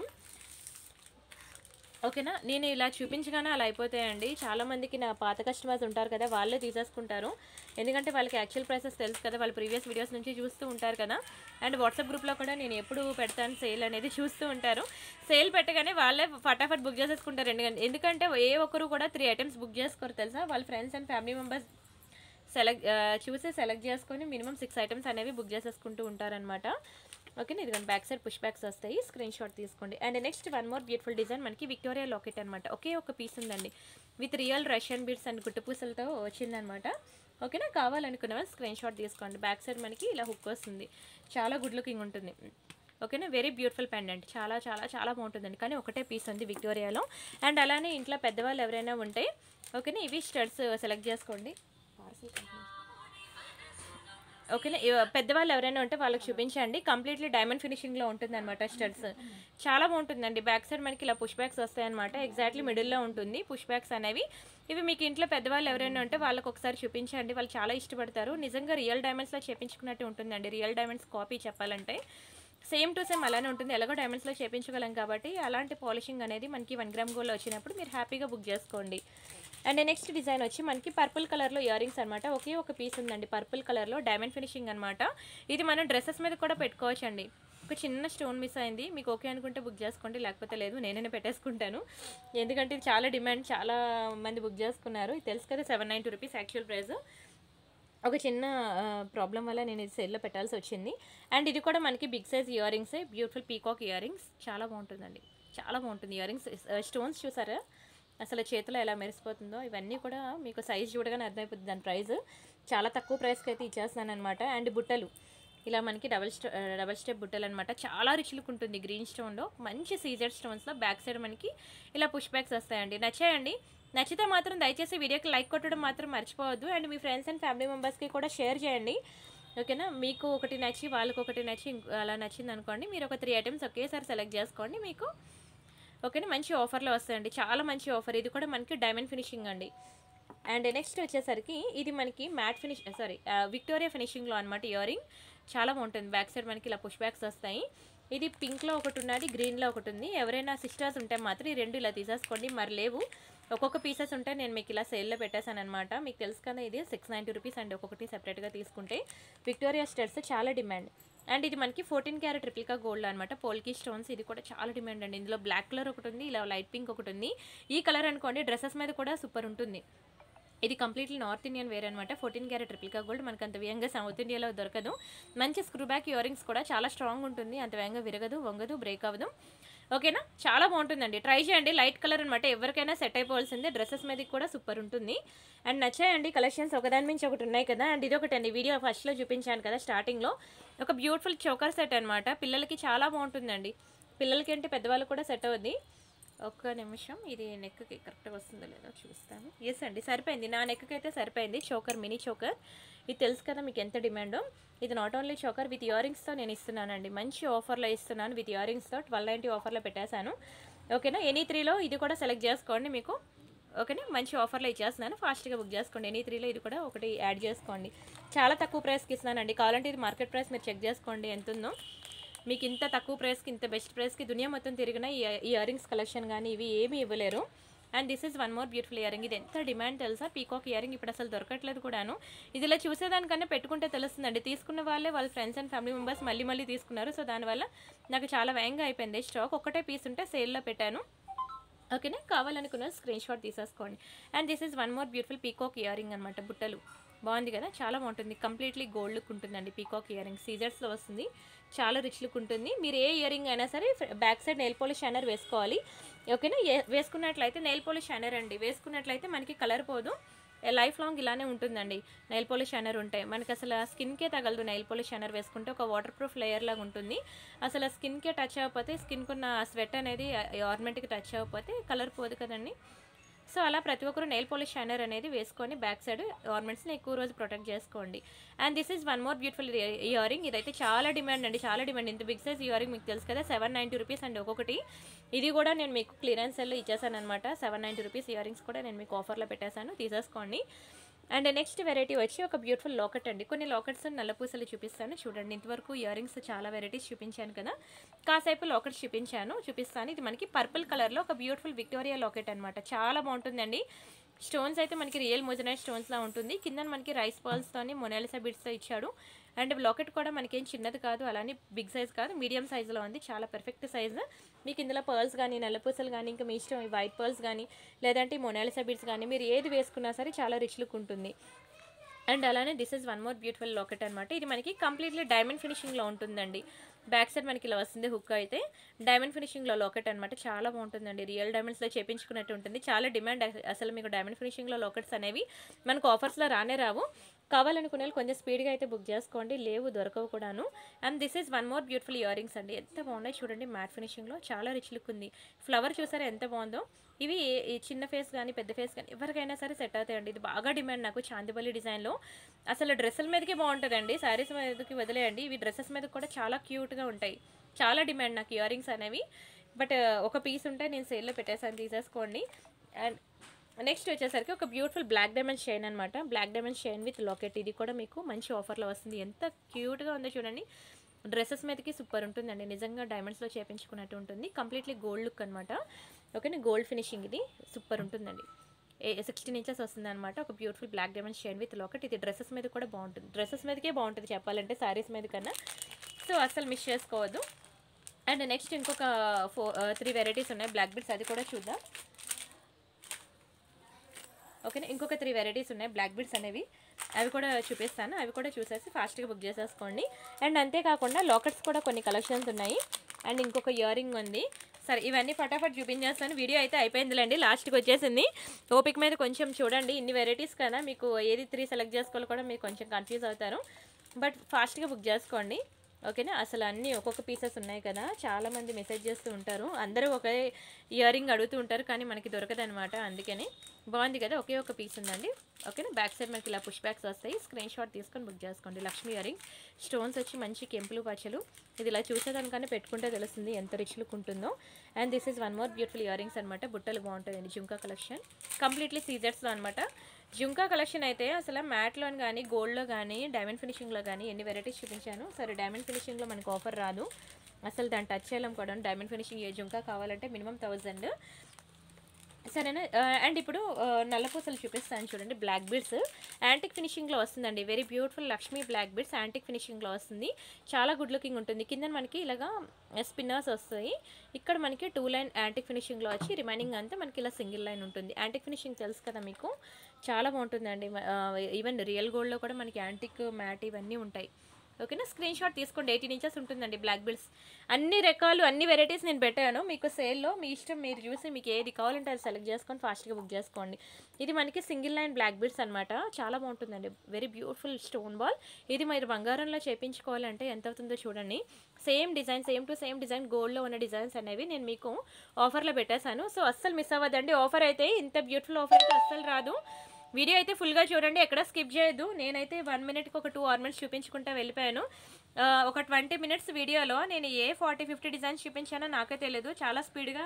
ఓకేనా, నేను ఇలా చూపించగానే అలా అయిపోతాయండి. చాలామందికి నా పాత కస్టమర్స్ ఉంటారు కదా, వాళ్ళే తీసేసుకుంటారు. ఎందుకంటే వాళ్ళకి యాక్చువల్ ప్రైసెస్ తెలుసు కదా, వాళ్ళు ప్రీవియస్ వీడియోస్ నుంచి చూస్తూ ఉంటారు కదా. అండ్ వాట్సాప్ గ్రూప్లో కూడా నేను ఎప్పుడు పెడతాను సేల్ అనేది చూస్తూ ఉంటారు. సేల్ పెట్టగానే వాళ్ళే ఫటాఫట్ బుక్ చేసేసుకుంటారు. ఎందుకంటే ఎందుకంటే ఏ ఒక్కరు కూడా త్రీ ఐటమ్స్ బుక్ చేసుకోరు తెలుసా. వాళ్ళ friends and family members select చూసి సెలెక్ట్ చేసుకొని మినిమం సిక్స్ ఐటమ్స్ అనేవి బుక్ చేసేసుకుంటూ ఉంటారనమాట. ఓకేనా, ఇదిగోండి బ్యాక్ సైడ్ పుష్ బ్యాక్స్ వస్తాయి. స్క్రీన్ షాట్ తీసుకోండి. And next one more beautiful design మనకి విక్టోరియా లాకెట్ అనమాట. ఒకే ఒక పీస్ ఉందండి, with real Russian beads and గుట్టుపూసలతో వచ్చిందనమాట. ఓకేనా, కావాలనుకున్న వాళ్ళు స్క్రీన్ షాట్ తీసుకోండి. బ్యాక్ సైడ్ మనకి ఇలా హుక్ వస్తుంది, చాలా గుడ్ లుకింగ్ ఉంటుంది. ఓకేనా, వెరీ బ్యూటిఫుల్ పెండెంట్, చాలా చాలా చాలా బాగుంటుందండి. కానీ ఒకటే పీస్ ఉంది విక్టోరియాలో. అండ్ అలానే ఇంట్లో పెద్దవాళ్ళు ఎవరైనా ఉంటే ఓకేనా, ఇవి స్టడ్స్ సెలెక్ట్ చేసుకోండి. ఓకేనా, పెద్దవాళ్ళు ఎవరైనా ఉంటే వాళ్ళకి చూపించండి. కంప్లీట్లీ డైమండ్ ఫినిషింగ్లో ఉంటుంది అనమాట స్టడ్స్. చాలా బాగుంటుందండి. బ్యాక్ సైడ్ మనకి ఇలా పుష్ బ్యాక్స్ వస్తాయి అనమాట. ఎగ్జాక్ట్లీ మిడిల్లో ఉంటుంది పుష్ బ్యాక్స్ అనేవి. ఇవి మీకు ఇంట్లో పెద్దవాళ్ళు ఎవరైనా ఉంటే వాళ్ళకి ఒకసారి చూపించండి, వాళ్ళు చాలా ఇష్టపడతారు. నిజంగా రియల్ డైమండ్స్లో చేపించుకున్నట్టు ఉంటుందండి. రియల్ డైమండ్స్ కాపీ చెప్పాలంటే సేమ్ టు సేమ్ అలానే ఉంటుంది. ఎలాగో డైమండ్స్లో చేపించగలం కాబట్టి అలాంటి పాలిషింగ్ అనేది మనకి వన్ గ్రామ్ గోల్డ్ వచ్చినప్పుడు మీరు హ్యాపీగా బుక్ చేసుకోండి. అండ్ నెక్స్ట్ డిజైన్ వచ్చి మనకి పర్పుల్ కలర్లో ఇయర్ రింగ్స్ అనమాట. ఒకే ఒక పీస్ ఉందండి పర్పుల్ కలర్లో, డైమండ్ ఫినిషింగ్ అనమాట. ఇది మనం డ్రెస్సెస్ మీద కూడా పెట్టుకోవచ్చు అండి. ఒక చిన్న స్టోన్ మిస్ అయింది, మీకు ఓకే అనుకుంటే బుక్ చేసుకోండి, లేకపోతే లేదు నేనే పెట్టేసుకుంటాను. ఎందుకంటే ఇది చాలా డిమాండ్, చాలా మంది బుక్ చేసుకున్నారు. ఇది తెలుసు కదా, seven ninety rupees actual price. ఒక చిన్న ప్రాబ్లం వల్ల నేను ఇది సేల్లో పెట్టాల్సి వచ్చింది. అండ్ ఇది కూడా మనకి బిగ్ సైజ్ ఇయర్ రింగ్సే, బ్యూటిఫుల్ పీకాక్ ఇయర్ రింగ్స్. చాలా బాగుంటుందండి, చాలా బాగుంటుంది ఇయర్ రింగ్స్. స్టోన్స్ చూసారా అసలు చేతిలో ఎలా మెరిసిపోతుందో. ఇవన్నీ కూడా మీకు సైజ్ చూడగానే అర్థమైపోతుంది దాని ప్రైస్. చాలా తక్కువ ప్రైస్కి అయితే ఇచ్చేస్తున్నాను అనమాట. అండ్ బుట్టలు ఇలా మనకి డబల్ స్టె డబల్ స్టెప్ బుట్టలు అనమాట. చాలా రిచ్ లుక్ ఉంటుంది గ్రీన్ స్టోన్లో, మంచి సీజెడ్ స్టోన్స్లో. బ్యాక్ సైడ్ మనకి ఇలా పుష్ బ్యాక్స్ వస్తాయండి. నచ్చాయండి? నచ్చితే మాత్రం దయచేసి వీడియోకి లైక్ కొట్టడం మాత్రం మర్చిపోవద్దు. అండ్ మీ ఫ్రెండ్స్ అండ్ ఫ్యామిలీ మెంబర్స్కి కూడా షేర్ చేయండి. ఓకేనా, మీకు ఒకటి నచ్చి వాళ్ళకి ఒకటి నచ్చి అలా నచ్చింది అనుకోండి, మీరు ఒక త్రీ ఐటమ్స్ ఒకేసారి సెలెక్ట్ చేసుకోండి. మీకు ఓకేనా, మంచి ఆఫర్లో వస్తాయండి, చాలా మంచి ఆఫర్. ఇది కూడా మనకి డైమండ్ ఫినిషింగ్ అండి. అండ్ నెక్స్ట్ వచ్చేసరికి ఇది మనకి మ్యాట్ ఫినిష్ సారీ విక్టోరియా ఫినిషింగ్లో అనమాట ఇయర్ రింగ్. చాలా బాగుంటుంది. బ్యాక్ సైడ్ మనకి ఇలా పుష్ బ్యాక్స్ వస్తాయి. ఇది పింక్లో ఒకటి ఉన్నది, గ్రీన్లో ఒకటి ఉంది. ఎవరైనా సిస్టర్స్ ఉంటే మాత్రం ఈ రెండు ఇలా తీసేసుకోండి. మరి లేవు ఒక్కొక్క పీసెస్ ఉంటే నేను మీకు ఇలా సేల్లో పెట్టేశాను అనమాట. మీకు తెలుసు కదా, ఇది సిక్స్ నైంటీ రూపీస్ అండి ఒక్కొక్కటి సెపరేట్గా తీసుకుంటే. విక్టోరియా స్టడ్స్ చాలా డిమాండ్. అండ్ ఇది మనకి ఫోర్టీన్ క్యారెట్ ట్రిప్లికా గోల్డ్ అనమాట, పోల్కీ స్టోన్స్. ఇది కూడా చాలా డిమాండ్ అండి. ఇందులో బ్లాక్ కలర్ ఒకటి ఉంది, ఇలా లైట్ పింక్ ఒకటి ఉంది. ఈ కలర్ అనుకోండి డ్రెస్సెస్ మీద కూడా సూపర్ ఉంటుంది. ఇది కంప్లీట్లీ నార్త్ ఇండియన్ వేర్ అనమాట. ఫోర్టీన్ క్యారెట్ ట్రిప్లికా గోల్డ్ మనకు అంత వేగంగా సౌత్ ఇండియాలో దొరకదు. మంచి స్క్రూ బ్యాక్ ఇయర్ రింగ్స్ కూడా చాలా స్ట్రాంగ్ ఉంటుంది, అంత వేగంగా విరగదు, వంగదు, బ్రేక్ అవ్వదు. ఓకేనా, చాలా బాగుంటుందండి, ట్రై చేయండి. లైట్ కలర్ అనమాట, ఎవరికైనా సెట్ అయిపోవాల్సిందే. డ్రెస్సెస్ మీద కూడా సూపర్ ఉంటుంది. అండ్ నచ్చాయండి కలెక్షన్స్, ఒకదాని మించి ఒకటి ఉన్నాయి కదా. అండ్ ఇది ఒకటి అండి, వీడియో ఫస్ట్లో చూపించాను కదా స్టార్టింగ్లో, ఒక బ్యూటిఫుల్ చోకర్ సెట్ అనమాట. పిల్లలకి చాలా బాగుంటుందండి. పిల్లలకి అంటే పెద్దవాళ్ళు కూడా సెట్ అవుద్ది. ఒక్క నిమిషం, ఇది నెక్కి కరెక్ట్గా వస్తుందో లేదో చూస్తాను. ఎస్ అండి, సరిపోయింది, నా నెక్కి అయితే సరిపోయింది. Choker, mini choker. ఇది తెలుసు కదా మీకు ఎంత డిమాండో. ఇది నాట్ ఓన్లీ చోకర్, విత్ ఇయర్ రింగ్స్తో నేను ఇస్తున్నానండి. మంచి ఆఫర్లో ఇస్తున్నాను, విత్ ఇయర్ రింగ్స్తో ట్వెల్వ్ నైంటీ ఆఫర్లో పెట్టేశాను. ఓకేనా, ఎనీ త్రీలో ఇది కూడా సెలెక్ట్ చేసుకోండి మీకు. ఓకేనా, మంచి ఆఫర్లో ఇచ్చేస్తున్నాను, ఫాస్ట్గా బుక్ చేసుకోండి. ఎనీ త్రీలో ఇది కూడా ఒకటి యాడ్ చేసుకోండి. చాలా తక్కువ ప్రైస్కి ఇస్తున్నానండి. కావాలంటే ఇది మార్కెట్ ప్రైస్ మీరు చెక్ చేసుకోండి ఎంత ఉందో. మీకు ఇంత తక్కువ ప్రైస్కి, ఇంత బెస్ట్ ప్రైస్కి దునియా మొత్తం తిరిగిన ఈ ఇయర్ రింగ్స్ కలెక్షన్ కానీ ఇవి ఏమీ ఇవ్వలేరు. And this is one more beautiful earring. ఇది ఎంత డిమాండ్ తెలుసా, పీకాక్ ఇయర్ రింగ్ ఇప్పుడు అసలు దొరకట్లేదు కూడాను. ఇదిలా చూసేదానికన్నా పెట్టుకుంటే తెలుస్తుందండి. తీసుకున్న వాళ్ళే వాళ్ళ ఫ్రెండ్స్ అండ్ ఫ్యామిలీ మెంబర్స్ మళ్ళీ మళ్ళీ తీసుకున్నారు. సో దానివల్ల నాకు చాలా వేగంగా అయిపోయింది స్టాక్. ఒక్కటే పీస్ ఉంటే సేల్లో పెట్టాను. ఓకేనా, కావాలనుకున్న స్క్రీన్ షాట్ తీసేసుకోండి. And this is one more beautiful peacock earring అనమాట. బుట్టలు బాగుంది కదా, చాలా బాగుంటుంది. కంప్లీట్లీ గోల్డ్ లుక్ ఉంటుందండి. పీకాక్ ఇయర్ రింగ్ సీజర్స్లో వస్తుంది, చాలా రిచ్ లుక్ ఉంటుంది. మీరు ఏ ఇయర్ రింగ్ అయినా సరే back side nail polish shiner వేసుకోవాలి. ఓకేనా, వేసుకున్నట్లయితే నెయిల్ పాలిష్ షైనర్ అండి, వేసుకున్నట్లయితే మనకి కలర్ పోదు. లైఫ్ లాంగ్ ఇలానే ఉంటుందండి. నెయిల్ పాలిష్ షైనర్ ఉంటాయి మనకి, అసలు స్కిన్కే తగలదు. నెయిల్ పాలిష్ షైనర్ వేసుకుంటే ఒక వాటర్ ప్రూఫ్ లేయర్ లాగా ఉంటుంది. అసలు స్కిన్కే టచ్ అవ్వకపోతే, స్కిన్కున్న స్వెట్ అనేది ఆర్నమెంట్కి టచ్ అవ్వకపోతే కలర్ పోదు కదండి. సో అలా ప్రతి ఒక్కరు నెయిల్ పాలిష్ షైనర్ అనేది వేసుకొని బ్యాక్ సైడ్ ఆర్నమెంట్స్ని ఎక్కువ రోజు ప్రొటెక్ట్ చేసుకోండి. And this is one more beautiful earring. ఇదైతే చాలా డిమాండ్ అండి, చాలా డిమాండ్. ఇంత బిగ్ సైజ్ ఇయర్ రింగ్ మీకు తెలుసు కదా, సెవెన్ నైంటీ రూపీస్ అండి ఒక్కొక్కటి. ఇది కూడా నేను మీకు క్లియరెన్స్ సెల్లో ఇచ్చేసాను అనమాట. Seven ninety rupees earrings కూడా నేను మీకు ఆఫర్లో పెట్టేశాను, తీసేసుకోండి. అండ్ నెక్స్ట్ వెరైటీ వచ్చి ఒక బ్యూటిఫుల్ లాకెట్ అండి. కొన్ని లాకెట్స్ నల్లపూసలు చూపిస్తాను చూడండి. ఇంతవరకు ఇయర్ రింగ్స్ చాలా వెరైటీస్ చూపించాను కదా, కాసేపు లాకెట్స్ చూపించాను చూపిస్తాను. ఇది మనకి పర్పుల్ కలర్లో ఒక బ్యూటిఫుల్ విక్టోరియా లాకెట్ అనమాట. చాలా బాగుంటుందండి. స్టోన్స్ అయితే మనకి రియల్ మోజనైట్ స్టోన్స్లా ఉంటుంది. కింద మనకి రైస్ పర్ల్స్తోని మొనాలిసా బిడ్స్తో ఇచ్చాడు. అండ్ లాకెట్ కూడా మనకేం చిన్నది కాదు, అలానే బిగ్ సైజ్ కాదు, మీడియం సైజులో ఉంది. చాలా పర్ఫెక్ట్ సైజు. మీకు ఇందులో పర్ల్స్ కానీ, నల్లపూసలు కానీ, ఇంకా మీ ఇష్టం వైట్ పర్ల్స్ కానీ, లేదంటే మొనాలిసా బిడ్స్ కానీ, మీరు ఏది వేసుకున్నా సరే చాలా రిచ్ లుక్ ఉంటుంది. అండ్ అలానే this is one more beautiful locket అనమాట. ఇది మనకి కంప్లీట్లీ డైమండ్ ఫినిషింగ్లో ఉంటుందండి. బ్యాక్ సైడ్ మనకి ఇలా వస్తుంది హుక్ అయితే. డైమండ్ ఫినిషింగ్లో లాకెట్ అనమాట. చాలా బాగుంటుందండి. రియల్ డైమండ్స్లో చేపించుకున్నట్టు ఉంటుంది. చాలా డిమాండ్ అసలు మీకు డైమండ్ ఫినిషింగ్లో లాకెట్స్ అనేవి మనకు ఆఫర్స్లో రానే రావు. కావాలనుకునే వాళ్ళు కొంచెం స్పీడ్గా అయితే బుక్ చేసుకోండి, లేవు దొరకవు కూడాను. And this is one more beautiful year rings అండి. ఎంత బాగున్నాయి చూడండి, మ్యాట్ ఫినిషింగ్లో చాలా రిచ్ లుక్ ఉంది. ఫ్లవర్ చూసారా ఎంత బాగుందో. ఇవి ఈ చిన్న ఫేస్ కానీ పెద్ద ఫేస్ కానీ ఎవరికైనా సరే సెట్ అవుతాయండి. ఇది బాగా డిమాండ్ నాకు చాందిబల్లి డిజైన్లో. అసలు డ్రెస్సుల మీదకి బాగుంటుందండి, శారీస్ మీదకి వదిలేయండి. ఇవి డ్రెస్సెస్ మీద కూడా చాలా క్యూట్గా ఉంటాయి. చాలా డిమాండ్ నాకు ఇయర్ రింగ్స్ అనేవి. బట్ ఒక పీస్ ఉంటే నేను సేల్లో పెట్టేసాను, తీసేసుకోండి. అండ్ నెక్స్ట్ వచ్చేసరికి ఒక బ్యూటిఫుల్ బ్లాక్ డైమండ్ చైన్ అనమాట. Black diamond chain with locket. ఇది కూడా మీకు మంచి ఆఫర్లో వస్తుంది. ఎంత క్యూట్గా ఉందో చూడండి. డ్రెస్సెస్ మీదకి సూపర్ ఉంటుందండి. నిజంగా డైమండ్స్లో చేపించుకున్నట్టు ఉంటుంది. కంప్లీట్లీ గోల్డ్ లుక్ అనమాట. ఓకేనా, గోల్డ్ ఫినిషింగ్. ఇది సూపర్ ఉంటుందండి. ఏ సిక్స్టీన్ ఇంచెస్ వస్తుంది అనమాట. ఒక beautiful black diamond chain with locket. ఇది డ్రెస్సెస్ మీద కూడా బాగుంటుంది. డ్రెస్సెస్ మీదకే బాగుంటుంది చెప్పాలంటే, శారీస్ మీద కన్నా. సో అస్సలు మిస్ చేసుకోవద్దు. అండ్ నెక్స్ట్ ఇంకొక ఫోర్ త్రీ వెరైటీస్ ఉన్నాయి బ్లాక్ బిడ్స్, అది కూడా చూద్దాం. ఓకేనా, ఇంకొక త్రీ వెరైటీస్ ఉన్నాయి బ్లాక్ బిడ్స్ అనేవి, అవి కూడా చూపిస్తాను. అవి కూడా చూసేసి ఫాస్ట్గా బుక్ చేసేసుకోండి. అండ్ అంతేకాకుండా లాకెట్స్ కూడా కొన్ని కలెక్షన్స్ ఉన్నాయి. అండ్ ఇంకొక ఇయర్ రింగ్ ఉంది. సరే ఇవన్నీ ఫటాఫట్ చూపించేస్తాను. వీడియో అయితే అయిపోయిందిలేండి, లాస్ట్కి వచ్చేసింది. ఓపిక మీద కొంచెం చూడండి. ఇన్ని వెరైటీస్ కదా, మీకు ఏది త్రీ సెలెక్ట్ చేసుకోవాలో కూడా మీరు కొంచెం కన్ఫ్యూజ్ అవుతారు. బట్ ఫాస్ట్గా బుక్ చేసుకోండి. ఓకేనా, అసలు అన్నీ ఒక్కొక్క పీసెస్ ఉన్నాయి కదా, చాలామంది మెసేజ్ చేస్తూ ఉంటారు. అందరూ ఒకే ఇయర్ రింగ్ అడుగుతూ ఉంటారు, కానీ మనకి దొరకదనమాట. అందుకని బాగుంది కదా, ఒకే ఒక పీస్ ఉందండి. ఓకేనా, బ్యాక్ సైడ్ మనకి ఇలా పుష్ బ్యాక్స్ వస్తాయి. స్క్రీన్ షాట్ తీసుకొని బుక్ చేసుకోండి. Lakshmi ear ring. స్టోన్స్ వచ్చి మంచి కెంపులు పచ్చలు. ఇది ఇలా చూసేదానికన్నా పెట్టుకుంటే తెలుస్తుంది ఎంత రిచ్ లుక్ ఉంటుందో. And this is one more beautiful ear rings అనమాట. బుట్టలు బాగుంటుందండి. జుంకా కలెక్షన్ కంప్లీట్లీ సీజర్స్లో అనమాట. జుంకా కలెక్షన్ అయితే అసలు మ్యాట్లో కానీ, గోల్డ్లో కానీ, డైమండ్ ఫినిషింగ్లో కానీ ఎన్ని వెరైటీస్ చూపించాను. సరే డైమండ్ ఫినిషింగ్లో మనకు ఆఫర్ రాదు, అసలు దాన్ని టచ్ చేయలేం కూడా. డైమండ్ ఫినిషింగ్ ఏ జుంకా కావాలంటే మినిమం థౌజండ్. సరేనా. అండ్ ఇప్పుడు నల్లపూసలు చూపిస్తాను చూడండి. బ్లాక్ బీడ్స్ యాంటిక్ ఫినిషింగ్లో వస్తుందండి. Very beautiful Lakshmi black beads antique ఫినిషింగ్లో వస్తుంది. చాలా గుడ్ లుకింగ్ ఉంటుంది. కింద మనకి ఇలాగా స్పిన్నర్స్ వస్తాయి. ఇక్కడ మనకి టూ లైన్ యాంటిక్ ఫినిషింగ్లో వచ్చి రిమైనింగ్ అంతా మనకి ఇలా సింగిల్ లైన్ ఉంటుంది. యాంటిక్ ఫినిషింగ్ తెలుసు కదా మీకు, చాలా బాగుంటుందండి. ఈవెన్ రియల్ గోల్డ్లో కూడా మనకి యాంటిక్ మ్యాట్ ఇవన్నీ ఉంటాయి. ఓకేనా, స్క్రీన్ షాట్ తీసుకోండి. ఎయిటీన్ ఇంచెస్ ఉంటుందండి బ్లాక్ బిల్స్. అన్ని రకాలు అన్ని వెరైటీస్ నేను పెట్టాను మీకు సేల్లో. మీ ఇష్టం, మీరు చూసి మీకు ఏది కావాలంటే అది సెలెక్ట్ చేసుకొని ఫాస్ట్గా బుక్ చేసుకోండి. ఇది మనకి సింగిల్ లైన్ బ్లాక్ బిల్స్ అనమాట. చాలా బాగుంటుందండి. Very beautiful stone ball. ఇది మీరు బంగారంలో చేయించుకోవాలంటే ఎంత అవుతుందో చూడండి. Same design, same to same design, గోల్డ్లో ఉన్న డిజైన్స్ అనేవి నేను మీకు ఆఫర్లో పెట్టేశాను. సో అస్సలు మిస్ అవ్వదండి. ఆఫర్ అయితే ఇంత బ్యూటిఫుల్ ఆఫర్ అయితే అస్సలు రాదు. వీడియో అయితే ఫుల్గా చూడండి, ఎక్కడ స్కిప్ చేయొద్దు. నేనైతే వన్ మినిట్కి ఒక టూ ఆర్నమెంట్స్ చూపించుకుంటా వెళ్ళిపోయాను. ఒక ట్వంటీ మినిట్స్ వీడియోలో నేను ఏ ఫార్టీ ఫిఫ్టీ డిజైన్స్ చూపించానో నాకే తెలియదు. చాలా స్పీడ్గా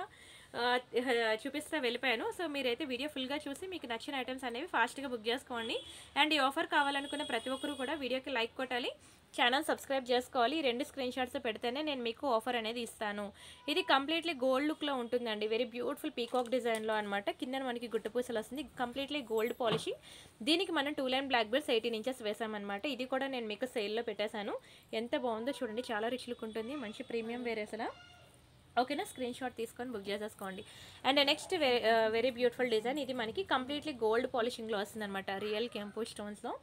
చూపిస్తూ వెళ్ళిపోయాను. సో మీరైతే వీడియో ఫుల్గా చూసి మీకు నచ్చిన ఐటమ్స్ అనేవి ఫాస్ట్గా బుక్ చేసుకోండి. అండ్ ఈ ఆఫర్ కావాలనుకున్న ప్రతి ఒక్కరు కూడా వీడియోకి లైక్ కొట్టాలి, ఛానల్ సబ్స్క్రైబ్ చేసుకోవాలి. ఈ రెండు స్క్రీన్ షాట్స్ పెడితేనే నేను మీకు ఆఫర్ అనేది ఇస్తాను. ఇది కంప్లీట్లీ గోల్డ్ లుక్లో ఉంటుందండి. వెరీ బ్యూటిఫుల్ పీకాక్ డిజైన్లో అనమాట. కింద మనకి గుట్టపూసలు వస్తుంది. Completely gold polishing. దీనికి మనం two line black belts eighteen inches వేసామన్నమాట. ఇది కూడా నేను మీకు సేల్లో పెట్టేశాను. ఎంత బాగుందో చూడండి, చాలా రిచ్ లుక్ ఉంటుంది. మంచి ప్రీమియం వేర్ అసలు. ఓకేనా, స్క్రీన్ షాట్ తీసుకొని బుక్ చేసేసుకోండి. And next very beautiful design. ఇది మనకి కంప్లీట్లీ గోల్డ్ పాలిషింగ్లో వస్తుంది అనమాట. రియల్ కెంపు స్టోన్స్లో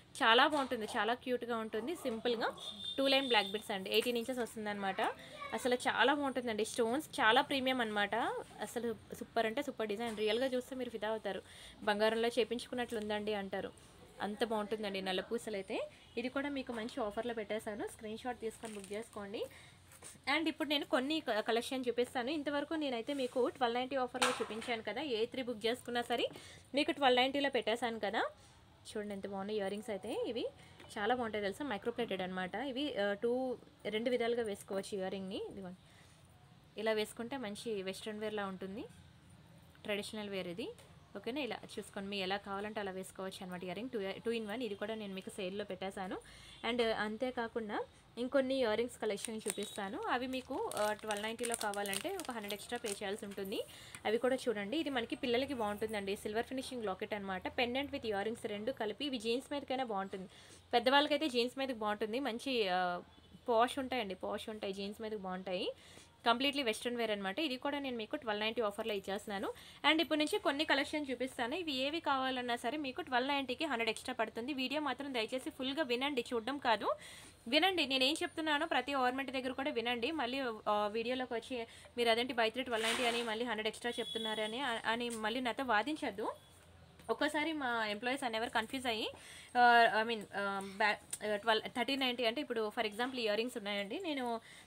చాలా బాగుంటుంది, చాలా క్యూట్గా ఉంటుంది. సింపుల్గా టూ లైన్ బ్లాక్ బిట్స్ అండి, ఎయిటీన్ ఇంచెస్ వస్తుంది అనమాట. అసలు చాలా బాగుంటుందండి. స్టోన్స్ చాలా ప్రీమియం అనమాట. అసలు సూపర్ అంటే సూపర్ డిజైన్. రియల్గా చూస్తే మీరు ఫిదా అవుతారు. బంగారంలో చేపించుకున్నట్లు ఉందండి అంటారు, అంత బాగుంటుందండి నల్ల పూసలు అయితే. ఇది కూడా మీకు మంచి ఆఫర్లో పెట్టేశాను, స్క్రీన్ షాట్ తీసుకొని బుక్ చేసుకోండి. అండ్ ఇప్పుడు నేను కొన్ని కలెక్షన్ చూపిస్తాను. ఇంతవరకు నేనైతే మీకు ట్వెల్వ్ నైంటీ ఆఫర్లో చూపించాను కదా, ఏ త్రీ బుక్ చేసుకున్నా సరే మీకు ట్వెల్వ్ నైంటీలో పెట్టేశాను కదా. చూడండి ఎంత బాగున్నాయి ఇయర్ రింగ్స్ అయితే. ఇవి చాలా బాగుంటాయి తెలుసా, మైక్రోప్లేటెడ్ అనమాట. ఇవి టూ రెండు విధాలుగా వేసుకోవచ్చు ఇయర్ రింగ్ని. ఇదిగోండి ఇలా వేసుకుంటే మంచి వెస్ట్రన్ వేర్లా ఉంటుంది, ట్రెడిషనల్ వేర్ ఇది. ఓకేనా, ఇలా చూసుకోండి, మీ ఎలా కావాలంటే అలా వేసుకోవచ్చు అనమాట. Year ring two two in one. ఇది కూడా నేను మీకు సేల్లో పెట్టేశాను. అండ్ అంతేకాకుండా ఇంకొన్ని ఇయర్ రింగ్స్ కలెక్షన్ చూపిస్తాను. అవి మీకు ట్వెల్వ్ నైంటీలో కావాలంటే ఒక హండ్రెడ్ ఎక్స్ట్రా పే చేయాల్సి ఉంటుంది. అవి కూడా చూడండి. ఇది మనకి పిల్లలకి బాగుంటుందండి, సిల్వర్ ఫినిషింగ్ లాకెట్ అనమాట. పెండెంట్ విత్ ఇయర్ రింగ్స్ రెండు కలిపి. ఇవి జీన్స్ మీదకైనా బాగుంటుంది, పెద్దవాళ్ళకైతే జీన్స్ మీదకి బాగుంటుంది. మంచి పాష్ ఉంటాయండి, పాష్ ఉంటాయి, జీన్స్ మీదకి బాగుంటాయి. కంప్లీట్లీ వెస్ట్రన్ వేర్ అనమాట. ఇది కూడా నేను మీకు ట్వెల్వ్ నైంటీ ఆఫర్లో ఇచ్చేస్తున్నాను. అండ్ ఇప్పుడు నుంచి కొన్ని కలెక్షన్ చూపిస్తాను. ఇవి ఏవి కావాలన్నా సరే మీకు ట్వెల్వ్ నైంటీకి హండ్రెడ్ ఎక్స్ట్రా పడుతుంది. వీడియో మాత్రం దయచేసి ఫుల్గా వినండి, చూడడం కాదు, వినండి. నేను ఏం చెప్తున్నానో ప్రతి గవర్నమెంట్ దగ్గర కూడా వినండి. మళ్ళీ వీడియోలోకి వచ్చి మీరు అదేంటి బై త్రీ ట్వెల్వ్ నైంటీ అని మళ్ళీ హండ్రెడ్ ఎక్స్ట్రా చెప్తున్నారని అని మళ్ళీ నాతో వాదించద్దు. ఒక్కోసారి మా ఎంప్లాయీస్ అనేవారు కన్ఫ్యూజ్ అయ్యి ఐ మీన్ బ్యా ట్వెల్వ్ థర్టీన్ నైంటీ అంటే ఇప్పుడు ఫర్ ఎగ్జాంపుల్ ఇయర్ రింగ్స్ ఉన్నాయండి, నేను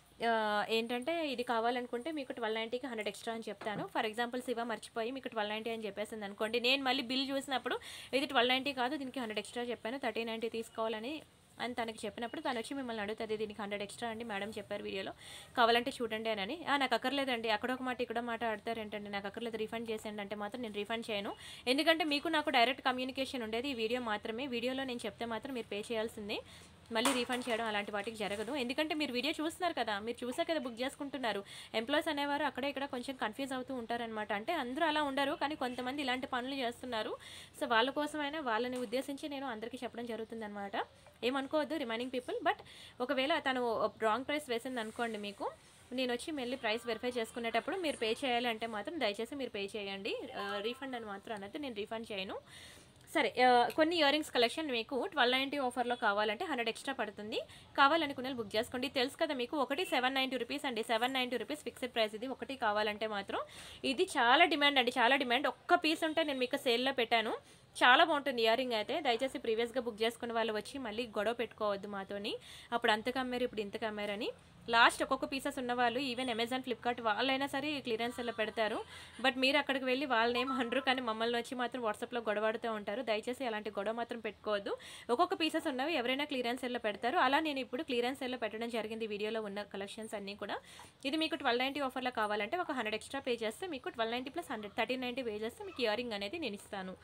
ఏంటంటే ఇది కావాలనుకుంటే మీకు ట్వెల్వ్ నైంటీకి హండ్రెడ్ ఎక్స్ట్రా అని చెప్తాను. ఫర్ ఎగ్జాంపుల్ శివ మర్చిపోయి మీకు ట్వెల్వ్ నైంటీ అని చెప్పేసింది అనుకోండి, నేను మళ్ళీ బిల్ చూసినప్పుడు ఇది ట్వెల్వ్ నైంటీ కాదు, దీనికి హండ్రెడ్ ఎక్స్ట్రా చెప్పాను, థర్టీ నైంటీ తీసుకోవాలని అని తనకి చెప్పినప్పుడు తను వచ్చి మిమ్మల్ని అడుగుతుంది, దీనికి హండ్రెడ్ ఎక్స్ట్రా అండి మేడం చెప్పారు వీడియోలో, కావాలంటే చూడండి అని. నాకు అక్కర్లేదండి, అక్కడ ఒక మాట ఇక్కడ మాట ఆడతారు ఏంటండి, నాకు అక్కర్లేదు రీఫండ్ చేసేయండి అంటే మాత్రం నేను రీఫండ్ చేయను. ఎందుకంటే మీకు నాకు డైరెక్ట్ కమ్యూనికేషన్ ఉండేది ఈ వీడియో మాత్రమే. వీడియోలో నేను చెప్తే మాత్రం మీరు పే చేయాల్సిందే, మళ్ళీ రీఫండ్ చేయడం అలాంటి వాటికి జరగదు. ఎందుకంటే మీరు వీడియో చూస్తున్నారు కదా, మీరు చూసా కదా బుక్ చేసుకుంటున్నారు. ఎంప్లాయీస్ అనేవారు అక్కడ ఇక్కడ కొంచెం కన్ఫ్యూజ్ అవుతూ ఉంటారనమాట. అంటే అందరూ అలా ఉండరు, కానీ కొంతమంది ఇలాంటి పనులు చేస్తున్నారు. సో వాళ్ళ కోసమైనా వాళ్ళని ఉద్దేశించి నేను అందరికీ చెప్పడం జరుగుతుంది అనమాట. ఏమనుకోవద్దు రిమైనింగ్ పీపుల్. బట్ ఒకవేళ తను రాంగ్ ప్రైస్ వేసింది అనుకోండి, మీకు నేను వచ్చి మళ్ళీ ప్రైస్ వెరిఫై చేసుకునేటప్పుడు మీరు పే చేయాలి అంటే మాత్రం దయచేసి మీరు పే చేయండి. రీఫండ్ అని మాత్రం అన్నది నేను రీఫండ్ చేయను. సరే, కొన్ని ఇయర్ రింగ్స్ కలెక్షన్ మీకు ట్వెల్వ్ నైంటీ ఆఫర్లో కావాలంటే హండ్రెడ్ ఎక్స్ట్రా పడుతుంది. కావాలనుకునే బుక్ చేసుకోండి. తెలుసు కదా మీకు, ఒకటి సెవెన్ నైంటీ రూపీస్ అండి, seven ninety rupees fixed price. ఇది ఒకటి కావాలంటే మాత్రం ఇది చాలా డిమాండ్ అండి, చాలా డిమాండ్. ఒక్క పీస్ ఉంటే నేను మీకు సేల్లో పెట్టాను, చాలా బాగుంటుంది ఇయర్ రింగ్ అయితే. దయచేసి ప్రీవియస్గా బుక్ చేసుకున్న వాళ్ళు వచ్చి మళ్ళీ గొడవ పెట్టుకోవద్దు మాతోని, అప్పుడు అంతకు అమ్మారు ఇప్పుడు ఇంతకు అమ్మారని. లాస్ట్ ఒక్కొక్క పీసెస్ ఉన్నవాళ్ళు ఈవెన్ అమెజాన్ ఫ్లిప్కార్ట్ వాళ్ళైనా సరే క్లియరెన్స్లో పెడతారు. బట్ మీరు అక్కడికి వెళ్ళి వాళ్ళనేం అనరు, కానీ మమ్మల్ని వచ్చి మాత్రం వాట్సాప్లో గొడవడుతూ ఉంటారు. దయచేసి అలాంటి గొడవ మాత్రం పెట్టుకోవద్దు. ఒక్కొక్క పీసెస్ ఉన్నవి ఎవరైనా క్లియరెన్స్ సెల్లో పెడతారు. అలా నేను ఇప్పుడు క్లియరెన్స్ సెల్లో పెట్టడం జరిగింది వీడియోలో ఉన్న కలెక్షన్స్ అన్నీ కూడా. ఇది మీకు ట్వెల్వ్ నైంటీ ఆఫర్లో కావాలంటే ఒక హండ్రెడ్ ఎక్స్ట్రా పే చేస్తే మీకు twelve ninety plus hundred thirteen ninety pay చేస్తే మీకు ఇయర్ రింగ్ అనేది నేను ఇస్తాను.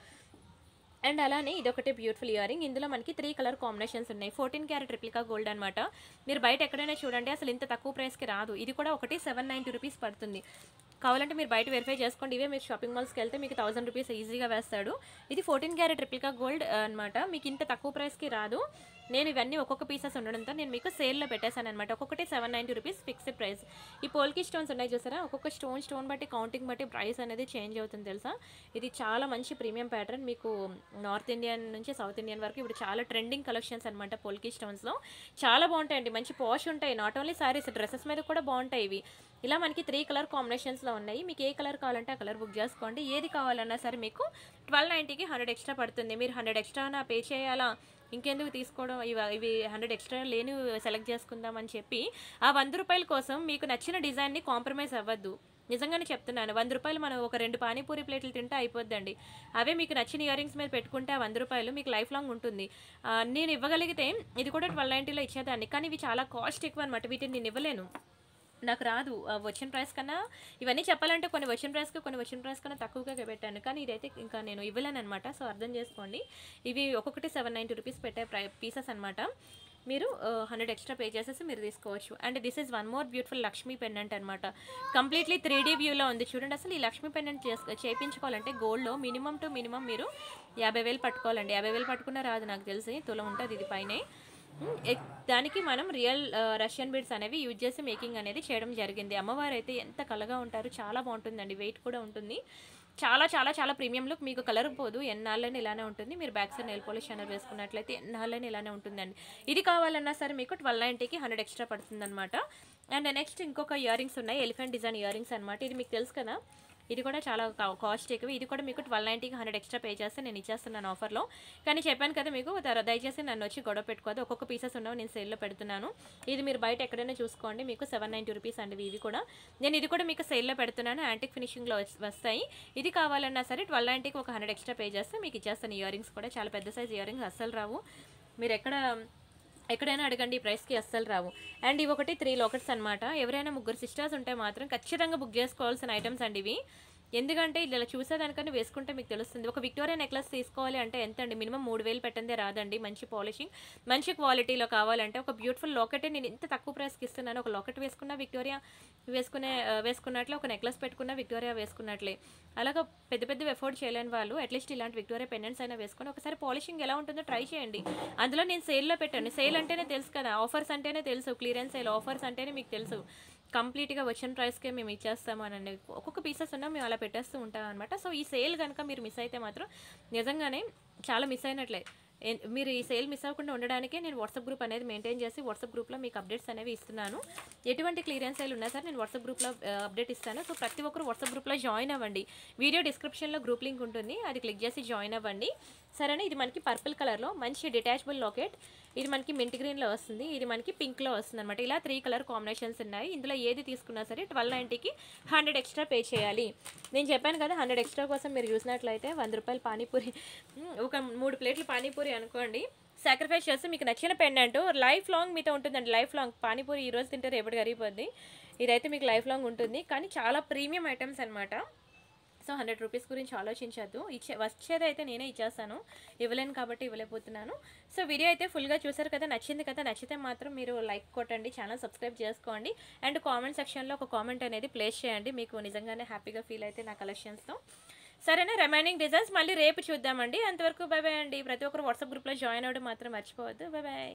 అండ్ అలానే ఇదొకటి బ్యూటిఫుల్ ఇయర్ రింగ్. ఇందులో మనకి త్రీ కలర్ కాంబినేషన్స్ ఉన్నాయి. ఫోర్టీన్ క్యారెట్ రిప్లికా గోల్డ్ అనమాట. మీరు బయట ఎక్కడైనా చూడండి, అసలు ఇంత తక్కువ ప్రైస్కి రాదు. ఇది కూడా ఒకటి సెవెన్ నైంటీ రూపీస్ పడుతుంది. కావాలంటే మీరు బయట వెరిఫై చేసుకోండి. ఇవే మీరు షాపింగ్ మాల్స్కి వెళ్తే మీకు థౌసండ్ రూపీస్ ఈజీగా వేస్తాడు. ఇది ఫోర్టీన్ క్యారెట్ రిప్లికా గోల్డ్ అనమాట. మీకు ఇంత తక్కువ ప్రైస్కి రాదు. నేను ఇవన్నీ ఒక్కొక్క పీసెస్ ఉండడంతో నేను మీకు సేల్లో పెట్టేశాను అనమాట. ఒక్కొక్కటి seven ninety rupees fixed price. ఈ పోల్కి స్టోన్స్ ఉన్నాయి చూసారా, ఒక్కొక్క స్టోన్ స్టోన్ బట్టి కౌంటింగ్ బట్టి ప్రైస్ అనేది చేంజ్ అవుతుంది తెలుసా. ఇది చాలా మంచి ప్రీమియం ప్యాటర్న్. మీకు నార్త్ ఇండియన్ నుంచి సౌత్ ఇండియన్ వరకు ఇప్పుడు చాలా ట్రెండింగ్ కలెక్షన్స్ అనమాట. పోల్కి స్టోన్స్లో చాలా బాగుంటాయండి, మంచి పాష్ ఉంటాయి. నాట్ ఓన్లీ సారీస్, డ్రెస్సెస్ మీద కూడా బాగుంటాయి ఇవి. ఇలా మనకి త్రీ కలర్ కాంబినేషన్స్లో ఉన్నాయి. మీకు ఏ కలర్ కావాలంటే ఆ కలర్ బుక్ చేసుకోండి. ఏది కావాలన్నా సరే మీకు ట్వెల్వ్ నైంటీకి హండ్రెడ్ ఎక్స్ట్రా పడుతుంది. మీరు హండ్రెడ్ ఎక్స్ట్రా పే చేయాలా, ఇంకెందుకు తీసుకోవడం, ఇవి ఇవి హండ్రెడ్ ఎక్స్ట్రా లేని సెలెక్ట్ చేసుకుందామని చెప్పి ఆ వంద రూపాయల కోసం మీకు నచ్చిన డిజైన్ని కాంప్రమైజ్ అవ్వద్దు. నిజంగానే చెప్తున్నాను, వంద రూపాయలు మనం ఒక రెండు పానీపూరి ప్లేట్లు తింటే అయిపోద్దండి. అవే మీకు నచ్చిన ఇయర్ రింగ్స్ మీద పెట్టుకుంటే ఆ వంద రూపాయలు మీకు లైఫ్ లాంగ్ ఉంటుంది. నేను ఇవ్వగలిగితే ఇది కూడా ట్వెల్వ్ నైంటీలో ఇచ్చేదాన్ని, కానీ ఇవి చాలా కాస్ట్ ఎక్కువ అనమాట. వీటిని నేను ఇవ్వలేను, నాకు రాదు. వచ్చిన ప్రైస్ కన్నా ఇవన్నీ చెప్పాలంటే కొన్ని వచ్చిన ప్రైస్కి కొన్ని వచ్చిన ప్రైస్ కన్నా తక్కువగా పెట్టాను, కానీ ఇదైతే ఇంకా నేను ఇవ్వలేను అనమాట. సో అర్థం చేసుకోండి. ఇవి ఒక్కొక్కటి సెవెన్ నైంటీ రూపీస్ పెట్టే ప్రై పీసెస్ అనమాట. మీరు హండ్రెడ్ ఎక్స్ట్రా పే చేసేసి మీరు తీసుకోవచ్చు. And this is one more beautiful Lakshmi pendant అనమాట. కంప్లీట్లీ త్రీ డీ వ్యూలో ఉంది చూడండి. అసలు ఈ లక్ష్మీ పెండెంట్ చేసు చేయించుకోవాలంటే గోల్డ్లో మినిమం టు మినిమం మీరు యాభై వేలు పట్టుకోవాలండి. యాభై వేలు పట్టుకున్నా రాదు, నాకు తెలిసి తులం ఉంటుంది ఇది పైనే. దానికి మనం రియల్ రష్యన్ బీడ్స్ అనేవి యూజ్ చేసి మేకింగ్ అనేది చేయడం జరిగింది. అమ్మవారు అయితే ఎంత కలగా ఉంటారు, చాలా బాగుంటుందండి, వెయిట్ కూడా ఉంటుంది. చాలా చాలా చాలా ప్రీమియం లుక్, మీకు కలర్ పోదు, ఎన్నాళ్ళని ఇలానే ఉంటుంది. మీరు back side nail polish shiner వేసుకున్నట్లయితే ఎన్నాళ్ళని ఇలానే ఉంటుందండి. ఇది కావాలన్నా సరే మీకు ట్వెల్వ్ నైంటీకి హండ్రెడ్ ఎక్స్ట్రా పడుతుంది అనమాట. అండ్ నెక్స్ట్ ఇంకొక ఇయర్ రింగ్స్ ఉన్నాయి, ఎలిఫెంట్ డిజైన్ ఇయర్ రింగ్స్ అనమాట. ఇది మీకు తెలుసు కదా, ఇది కూడా చాలా కాస్ట్ ఎక్కువ. ఇది కూడా మీకు ట్వెల్వ్ నైంటీకి హండ్రెడ్ ఎక్స్ట్రా పే చేస్తే నేను ఇచ్చేస్తున్నాను ఆఫర్లో. కానీ చెప్పాను కదా మీకు, దయచేసి నన్ను వచ్చి గొడవ పెట్టుకోదు, ఒక్కొక్క పీసెస్ ఉన్నవి నేను సేల్లో పెడుతున్నాను. ఇది మీరు బయట ఎక్కడైనా చూసుకోండి, మీకు సెవెన్ నైంటీ రూపీస్ అండి ఇవి కూడా. నేను ఇది కూడా మీకు సేల్లో పెడుతున్నాను, యాంటిక్ ఫినిషింగ్లో వస్తాయి. ఇది కావాలన్నా సరే ట్వెల్వ్ నైంటీకి ఒక హండ్రెడ్ ఎక్స్ట్రా పే చేస్తే మీకు ఇచ్చేస్తాను. ఇయర్ రింగ్స్ కూడా చాలా పెద్ద సైజ్ ఇయర్ రింగ్స్, అస్సలు రావు, మీరు ఎక్కడ ఎక్కడైనా అడగండి, ఈ ప్రైస్కి అస్సలు రావు. అండ్ ఇవి ఒకటి త్రీ లాకెట్స్ అనమాట. ఎవరైనా ముగ్గురు సిస్టర్స్ ఉంటే మాత్రం ఖచ్చితంగా బుక్ చేసుకోవాల్సిన ఐటమ్స్ అండి ఇవి. ఎందుకంటే ఇలా చూసేదానికన్నా వేసుకుంటే మీకు తెలుస్తుంది. ఒక విక్టోరియా నెక్లెస్ తీసుకోవాలి అంటే ఎంత అండి, మినిమం మూడు వేలు పెట్టందే రాదండి. మంచి పాలిషింగ్, మంచి క్వాలిటీలో కావాలంటే ఒక బ్యూటిఫుల్ లాకెటే నేను ఇంత తక్కువ ప్రైస్కి ఇస్తున్నాను. ఒక లాకెట్ వేసుకున్న విక్టోరియా వేసుకునే వేసుకున్నట్లే, ఒక నెక్లెస్ పెట్టుకున్న విక్టోరియా వేసుకున్నట్లే. అలాగా పెద్ద పెద్ద ఎఫోర్డ్ చేయలేని వాళ్ళు అట్లీస్ట్ ఇలాంటి విక్టోరియా పెండెంట్స్ అయినా వేసుకొని ఒకసారి పాలిషింగ్ ఎలా ఉంటుందో ట్రై చేయండి. అందులో నేను సేల్లో పెట్టాను. సేల్ అంటేనే తెలుసు కదా, ఆఫర్స్ అంటేనే తెలుసు, క్లియరెన్స్ సేల్ ఆఫర్స్ అంటేనే మీకు తెలుసు కంప్లీట్గా వచ్చిన ప్రైస్కే మేము ఇచ్చేస్తాము అని. ఒక్కొక్క పీసెస్ ఉన్నా మేము అలా పెట్టేస్తూ ఉంటాం అనమాట. సో ఈ సేల్ కనుక మీరు మిస్ అయితే మాత్రం నిజంగానే చాలా మిస్ అయినట్లే. మీరు ఈ సేల్ మిస్ అవ్వకుండా ఉండడానికే నేను వాట్సాప్ గ్రూప్ అనేది మెయింటైన్ చేసి వాట్సాప్ గ్రూప్లో మీకు అప్డేట్స్ అనేవి ఇస్తున్నాను. ఎటువంటి క్లియరెన్స్ సేల్ ఉన్నా సరే నేను వాట్సాప్ గ్రూప్లో అప్డేట్ ఇస్తాను. సో ప్రతి ఒక్కరు వాట్సాప్ గ్రూప్లో జాయిన్ అవ్వండి. వీడియో డిస్క్రిప్షన్లో గ్రూప్ లింక్ ఉంటుంది, అది క్లిక్ చేసి జాయిన్ అవ్వండి. సరేనా, ఇది మనకి పర్పుల్ కలర్లో మంచి డిటాచబుల్ లాకెట్. ఇది మనకి మింట్ గ్రీన్లో వస్తుంది, ఇది మనకి పింక్లో వస్తుంది అనమాట. ఇలా త్రీ కలర్ కాంబినేషన్స్ ఉన్నాయి. ఇందులో ఏది తీసుకున్నా సరే ట్వెల్వ్ నైంటీకి హండ్రెడ్ ఎక్స్ట్రా పే చేయాలి. నేను చెప్పాను కదా, హండ్రెడ్ ఎక్స్ట్రా కోసం మీరు చూసినట్లయితే వంద రూపాయలు పానీపూరి, ఒక మూడు ప్లేట్లు పానీపూరి అనుకోండి, సాక్రిఫైస్ చేస్తే మీకు నచ్చిన పెండెంట్ లైఫ్ లాంగ్ మీతో ఉంటుందండి. లైఫ్ లాంగ్ పానీపూరి ఈ రోజు తింటే రేపటి కరిగిపోద్ది, ఇదైతే మీకు లైఫ్ లాంగ్ ఉంటుంది. కానీ చాలా ప్రీమియం ఐటమ్స్ అనమాట. సో హండ్రెడ్ రూపీస్ గురించి ఆలోచించద్దు, ఇచ్చే వచ్చేదైతే నేనే ఇచ్చేస్తాను, ఇవ్వలేను కాబట్టి ఇవ్వలేకపోతున్నాను. సో వీడియో అయితే ఫుల్గా చూసారు కదా, నచ్చింది కదా, నచ్చితే మాత్రం మీరు లైక్ కొట్టండి, ఛానల్ సబ్స్క్రైబ్ చేసుకోండి. అండ్ కామెంట్ సెక్షన్లో ఒక కామెంట్ అనేది ప్లేస్ చేయండి, మీకు నిజంగానే హ్యాపీగా ఫీల్ అయితే నా కలెక్షన్స్తో. సరేనా, రిమైనింగ్ డిజైన్స్ మళ్ళీ రేపు చూద్దామండి. అంతవరకు బై బై అండి. ప్రతి ఒక్కరు వాట్సాప్ గ్రూప్లో జాయిన్ అవ్వడం మాత్రం మర్చిపోవద్దు. Bye by.